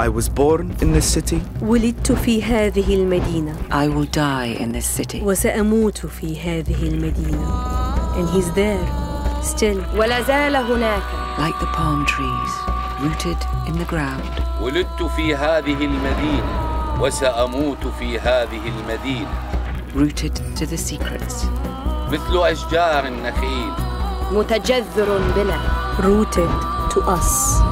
I was born in this city. ولدت في هذه المدينة. I will die in this city. وسأموت في هذه المدينة. And he's there, still. ولا زال هناك. Like the palm trees, rooted in the ground. ولدت في هذه المدينة وسأموت في هذه المدينة. Rooted to the secrets. مثل أشجار النخيل. متجذر بنا. Rooted to us.